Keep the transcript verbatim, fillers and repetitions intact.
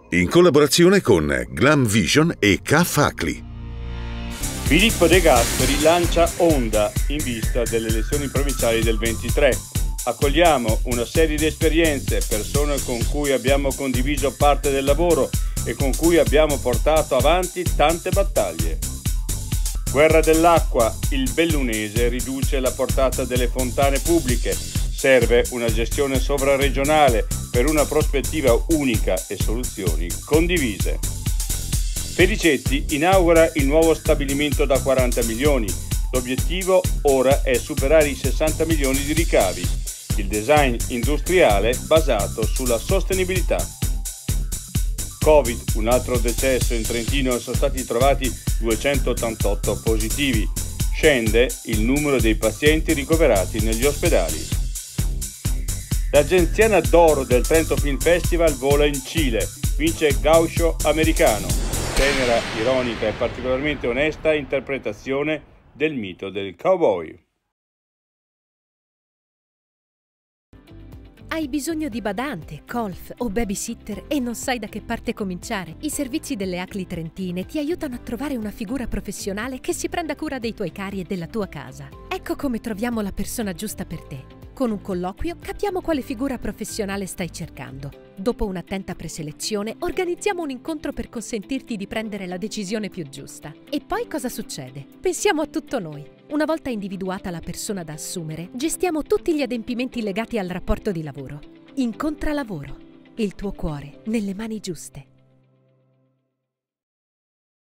in collaborazione con Glam Vision e Ca-Facli. Filippo De Gasperi lancia Onda in vista delle elezioni provinciali del ventitré. Accogliamo una serie di esperienze, persone con cui abbiamo condiviso parte del lavoro e con cui abbiamo portato avanti tante battaglie. Guerra dell'acqua, il bellunese riduce la portata delle fontane pubbliche. Serve una gestione sovraregionale per una prospettiva unica e soluzioni condivise. Felicetti inaugura il nuovo stabilimento da quaranta milioni. L'obiettivo ora è superare i sessanta milioni di ricavi. Il design industriale basato sulla sostenibilità. Covid, un altro decesso in Trentino e sono stati trovati duecentottantotto positivi. Scende il numero dei pazienti ricoverati negli ospedali. L'Agenziana d'Oro del Trento Film Festival vola in Cile, vince Gaucho Americano. Tenera, ironica e particolarmente onesta interpretazione del mito del cowboy. Hai bisogno di badante, colf o babysitter e non sai da che parte cominciare? I servizi delle A C L I Trentine ti aiutano a trovare una figura professionale che si prenda cura dei tuoi cari e della tua casa. Ecco come troviamo la persona giusta per te. Con un colloquio capiamo quale figura professionale stai cercando. Dopo un'attenta preselezione organizziamo un incontro per consentirti di prendere la decisione più giusta. E poi cosa succede? Pensiamo a tutto noi. Una volta individuata la persona da assumere, gestiamo tutti gli adempimenti legati al rapporto di lavoro. Incontra lavoro. Il tuo cuore nelle mani giuste.